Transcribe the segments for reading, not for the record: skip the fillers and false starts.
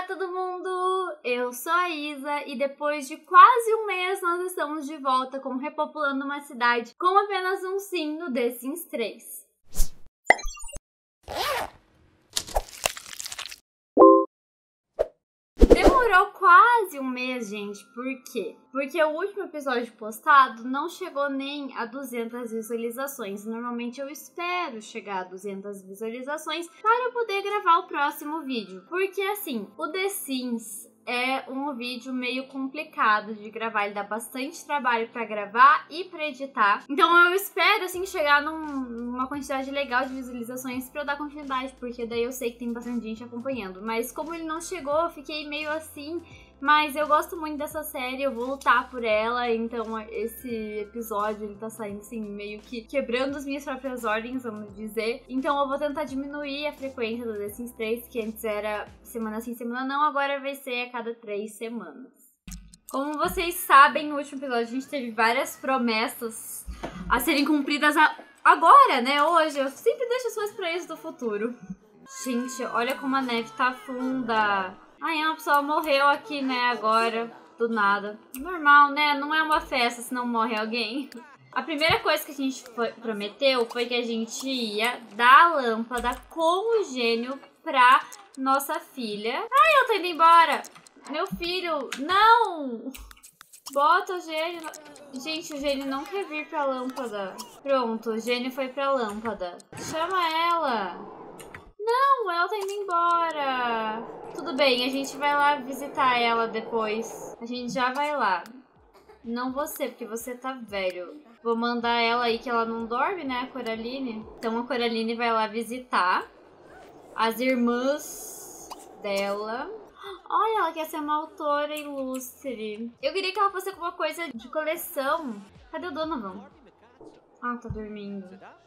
todo mundo! Eu sou a Isa e depois de quase um mês nós estamos de volta com Repopulando uma Cidade com apenas um sim no The Sims 3. Demorou quase um mês, gente. Por quê? Porque o último episódio postado não chegou nem a 200 visualizações. Normalmente eu espero chegar a 200 visualizações para eu poder gravar o próximo vídeo. Porque assim, o The Sims é um vídeo meio complicado de gravar, ele dá bastante trabalho pra gravar e pra editar. Então eu espero, assim, chegar numa quantidade legal de visualizações pra eu dar continuidade, porque daí eu sei que tem bastante gente acompanhando. Mas como ele não chegou, eu fiquei meio assim. Mas eu gosto muito dessa série, eu vou lutar por ela, então esse episódio ele tá saindo assim, meio que quebrando as minhas próprias ordens, vamos dizer. Então eu vou tentar diminuir a frequência do The Sims 3, que antes era semana sim, semana não, agora vai ser a cada 3 semanas. Como vocês sabem, no último episódio a gente teve várias promessas a serem cumpridas agora, né, hoje. Eu sempre deixo as coisas pra isso do futuro. Gente, olha como a neve tá funda. Ai, uma pessoa morreu aqui, né, agora, do nada. Normal, né? Não é uma festa se não morre alguém. A primeira coisa que a gente prometeu foi que a gente ia dar a lâmpada com o gênio pra nossa filha. Ai, ela tá indo embora. Meu filho, não! Bota o gênio. Gente, o gênio não quer vir pra lâmpada. Pronto, o gênio foi pra lâmpada. Chama ela. Não, ela tá indo embora. Tudo bem, a gente vai lá visitar ela depois. A gente já vai lá. Não você, porque você tá velho. Vou mandar ela aí que ela não dorme, né, a Coraline. Então a Coraline vai lá visitar as irmãs dela. Olha, ela quer ser uma autora ilustre. Eu queria que ela fosse alguma coisa de coleção. Cadê o Donovan? Ah, tá dormindo.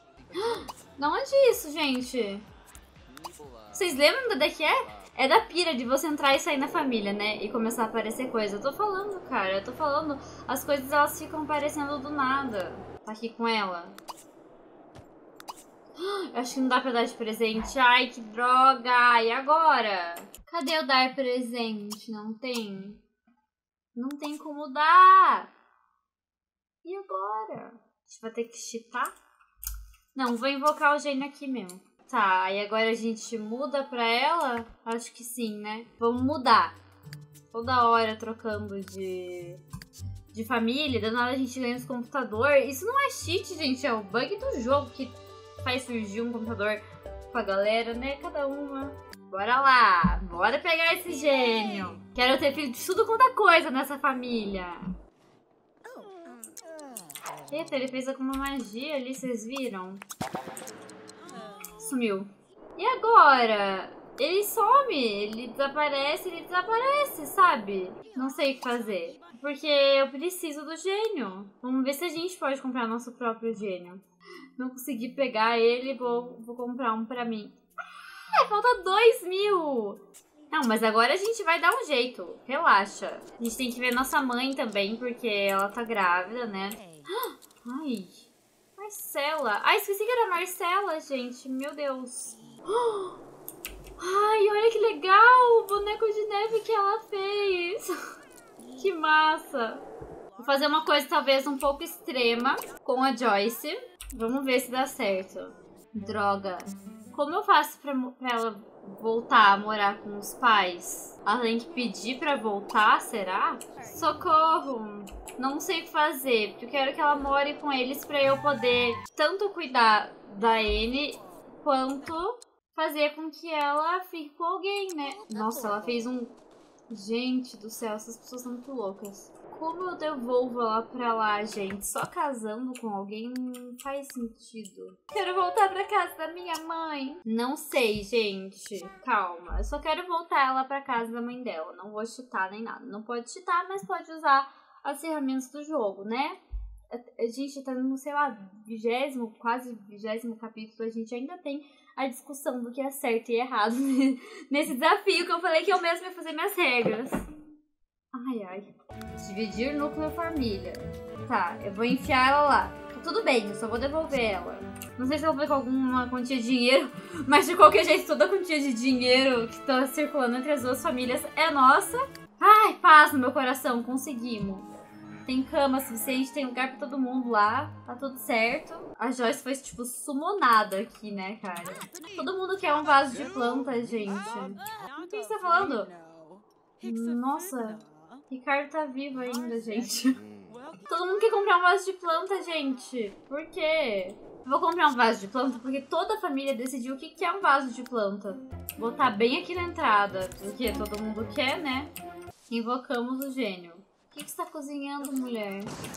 Da onde é isso, gente? Vocês lembram da que é? É da pira de você entrar e sair na família, né? E começar a aparecer coisa. Eu tô falando, cara. Eu tô falando. As coisas, elas ficam aparecendo do nada. Tá aqui com ela. Eu acho que não dá pra dar de presente. Ai, que droga. E agora? Cadê o dar presente? Não tem? Não tem como dar. E agora? A gente vai ter que cheatar? Não, vou invocar o gênio aqui mesmo. Tá, e agora a gente muda pra ela? Acho que sim, né? Vamos mudar. Toda hora trocando de família, dando hora a gente ganha os computador. Isso não é cheat, gente, é o bug do jogo que faz surgir um computador com a galera, né? Cada uma. Bora lá, bora pegar esse gênio. Quero ter filho de tudo quanto é coisa nessa família. Eita, ele fez alguma magia ali, vocês viram? Sumiu. E agora? Ele some, ele desaparece, sabe? Não sei o que fazer. Porque eu preciso do gênio. Vamos ver se a gente pode comprar nosso próprio gênio. Não consegui pegar ele, vou comprar um pra mim. Ah, falta 2.000. Não, mas agora a gente vai dar um jeito. Relaxa. A gente tem que ver nossa mãe também, porque ela tá grávida, né? Ai... Marcela. Ai, esqueci que era Marcela, gente. Meu Deus. Ai, olha que legal o boneco de neve que ela fez. Que massa. Vou fazer uma coisa talvez um pouco extrema com a Joyce. Vamos ver se dá certo. Droga. Como eu faço pra ela voltar a morar com os pais? Ela tem que pedir pra voltar, será? Socorro! Não sei o que fazer, porque eu quero que ela more com eles pra eu poder tanto cuidar da Anne, quanto fazer com que ela fique com alguém, né? Nossa, ela fez um... Gente do céu, essas pessoas são muito loucas. Como eu devolvo ela pra lá, gente? Só casando com alguém não faz sentido. Quero voltar pra casa da minha mãe. Não sei, gente. Calma. Eu só quero voltar ela pra casa da mãe dela. Não vou cheatar nem nada. Não pode cheatar, mas pode usar as ferramentas do jogo, né? A gente tá no, sei lá, quase 20º capítulo. A gente ainda tem a discussão do que é certo e errado nesse desafio que eu falei que eu mesma ia fazer minhas regras. Ai, ai. Dividir núcleo família. Tá, eu vou enfiar ela lá. Tudo bem, eu só vou devolver ela. Não sei se ela foi com alguma quantia de dinheiro, mas de qualquer jeito, toda a quantia de dinheiro que tá circulando entre as duas famílias é nossa. Ai, paz no meu coração, conseguimos. Tem cama suficiente, tem lugar pra todo mundo lá, tá tudo certo. A Joyce foi, tipo, sumonada aqui, né, cara? Todo mundo quer um vaso de planta, gente. O que você tá falando? Nossa, Ricardo tá vivo ainda, gente. Todo mundo quer comprar um vaso de planta, gente. Por quê? Eu vou comprar um vaso de planta porque toda a família decidiu o que é um vaso de planta. Vou botar bem aqui na entrada, porque todo mundo quer, né? Invocamos o gênio. O que você tá cozinhando, mulher?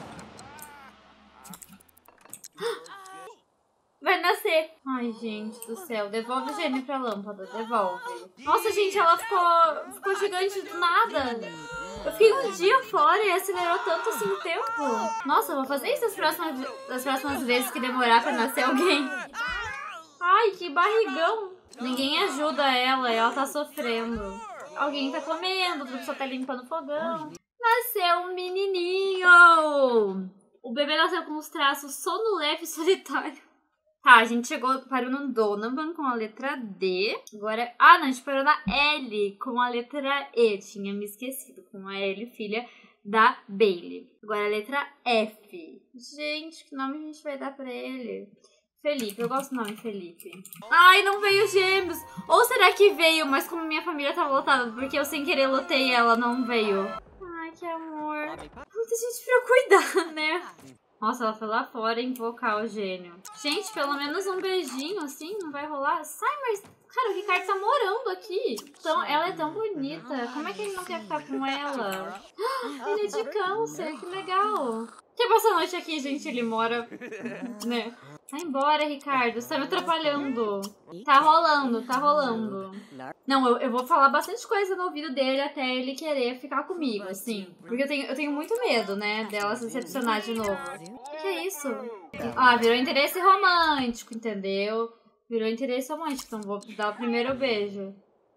Vai nascer. Ai, gente do céu. Devolve o gênio pra lâmpada. Devolve. Nossa, gente, ela ficou gigante do nada. Eu fiquei um dia fora e acelerou tanto assim o tempo. Nossa, eu vou fazer isso das próximas vezes que demorar pra nascer alguém. Ai, que barrigão. Ninguém ajuda ela e ela tá sofrendo. Alguém tá comendo, outra pessoa tá limpando o fogão. Nasceu um menininho. O bebê nasceu com os traços sono leve e solitário. Tá, a gente parou no Donovan com a letra D. Agora, não, a gente parou na L com a letra E. Tinha me esquecido, com a L, filha da Bailey. Agora a letra F. Gente, que nome a gente vai dar pra ele? Felipe, eu gosto do nome Felipe. Ai, não veio gêmeos. Ou será que veio, mas como minha família tá lotada, porque eu sem querer lotei ela, não veio. Ai, que amor. Muita gente pra eu cuidar, né? Nossa, ela foi lá fora invocar o gênio. Gente, pelo menos um beijinho assim, não vai rolar? Sai, mas... Cara, o Ricardo tá morando aqui. Então, ela é tão bonita. Como é que ele não quer ficar com ela? Ele é de câncer, que legal. Quer passar a noite aqui, gente? Ele mora, né? Vai embora, Ricardo. Você tá me atrapalhando. Tá rolando, tá rolando. Não, eu vou falar bastante coisa no ouvido dele até ele querer ficar comigo, assim. Porque eu tenho muito medo, né, dela se decepcionar de novo. O que é isso? Virou interesse romântico, entendeu? Virou interesse romântico, então vou dar o primeiro beijo.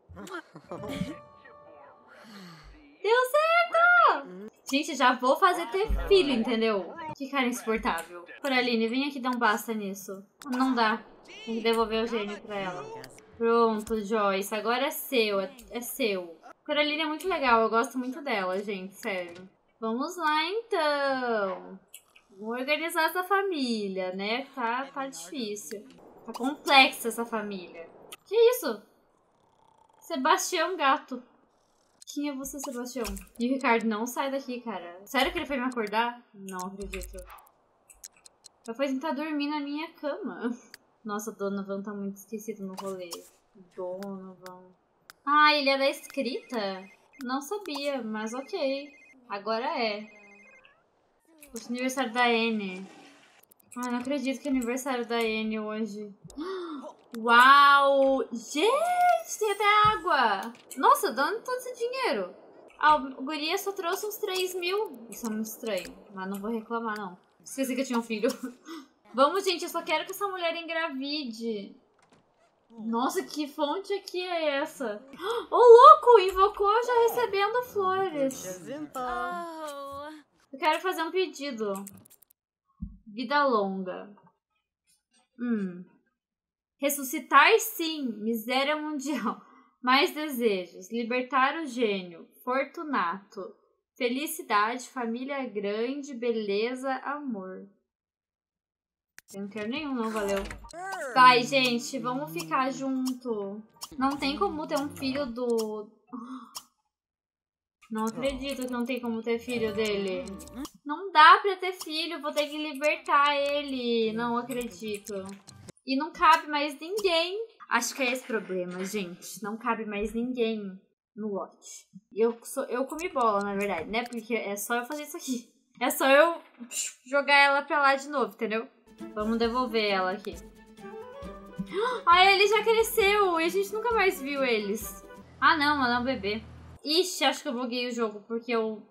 Deu certo! Gente, já vou fazer ter filho, entendeu? Que cara insuportável. Coraline, vem aqui dar um basta nisso. Não dá. Tem que devolver o gênio pra ela. Pronto, Joyce. Agora é seu. É seu. Coraline é muito legal. Eu gosto muito dela, gente. Sério. Vamos lá, então. Vamos organizar essa família, né? Tá difícil. Tá complexa essa família. Que isso? Sebastião Gato. Quem é você, Sebastião? E o Ricardo não sai daqui, cara. Sério que ele foi me acordar? Não acredito. Ele foi tentar dormir na minha cama. Nossa, Donovan tá muito esquecido no rolê. Donovan. Ah, ele é da escrita? Não sabia, mas ok. Agora é. Hoje é aniversário da Anne. Ai, não acredito que é aniversário da Anne hoje. Uau! Gente, tem até água! Nossa, de onde todo esse dinheiro? O guria só trouxe uns 3 mil. Isso é muito estranho, mas não vou reclamar, não. Esqueci que eu tinha um filho. Vamos, gente, eu só quero que essa mulher engravide. Nossa, que fonte aqui é essa? Ô, louco! Invocou já recebendo flores. Eu quero fazer um pedido. Vida longa. Ressuscitar, sim. Miséria mundial. Mais desejos. Libertar o gênio. Fortunato. Felicidade. Família grande. Beleza. Amor. Eu não quero nenhum, não. Valeu. Vai, gente. Vamos ficar junto. Não tem como ter um filho do... Não acredito que não tem como ter filho dele. Não dá pra ter filho. Vou ter que libertar ele. Não acredito. E não cabe mais ninguém. Acho que é esse problema, gente. Não cabe mais ninguém no lote. Eu comi bola, na verdade, né? Porque é só eu fazer isso aqui. É só eu jogar ela pra lá de novo, entendeu? Vamos devolver ela aqui. Ele já cresceu. E a gente nunca mais viu eles. Ah, não. Ela é um bebê. Ixi, acho que eu buguei o jogo. Porque o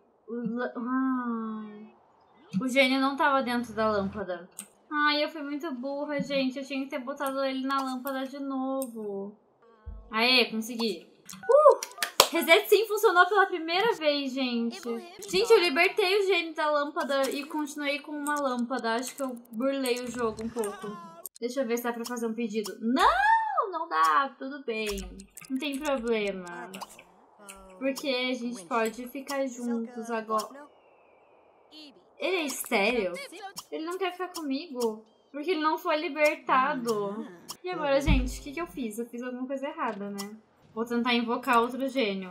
gênio não tava dentro da lâmpada. Ai, eu fui muito burra, gente. Eu tinha que ter botado ele na lâmpada de novo. Aê, consegui. Reset sim funcionou pela primeira vez, gente. Gente, eu libertei o gênio da lâmpada e continuei com uma lâmpada. Acho que eu burlei o jogo um pouco. Deixa eu ver se dá pra fazer um pedido. Não, não dá, tudo bem. Não tem problema. Porque a gente pode ficar juntos agora. Ele é estéril? Ele não quer ficar comigo? Porque ele não foi libertado. E agora, gente, o que eu fiz? Eu fiz alguma coisa errada, né? Vou tentar invocar outro gênio.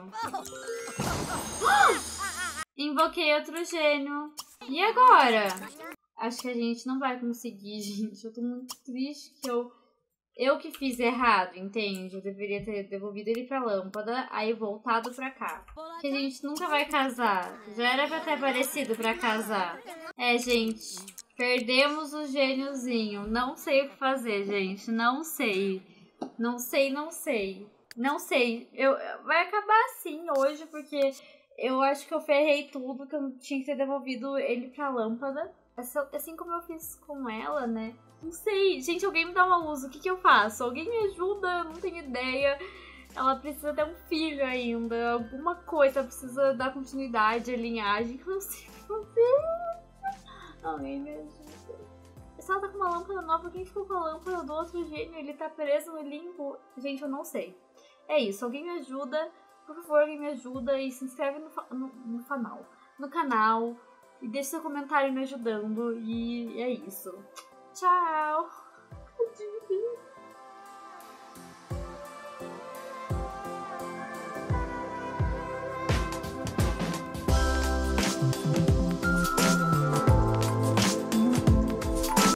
Invoquei outro gênio. E agora? Acho que a gente não vai conseguir, gente. Eu tô muito triste que eu que fiz errado, entende? Eu deveria ter devolvido ele pra lâmpada, aí voltado pra cá. Que a gente nunca vai casar. Já era pra ter aparecido pra casar. É, gente. Perdemos o gêniozinho. Não sei o que fazer, gente. Não sei. Não sei, não sei. Não sei. Vai acabar assim hoje, porque eu acho que eu ferrei tudo, que eu tinha que ter devolvido ele pra lâmpada. Assim como eu fiz com ela, né? Não sei. Gente, alguém me dá uma luz. O que eu faço? Alguém me ajuda? Eu não tenho ideia. Ela precisa ter um filho ainda. Alguma coisa. Precisa dar continuidade à linhagem. Eu não sei o que fazer. Alguém me ajuda. Se ela tá com uma lâmpada nova, quem ficou com a lâmpada do outro gênio? Ele tá preso no limbo? Gente, eu não sei. É isso. Alguém me ajuda. Por favor, alguém me ajuda. E se inscreve no canal. E deixa seu comentário me ajudando. E é isso. Tchau!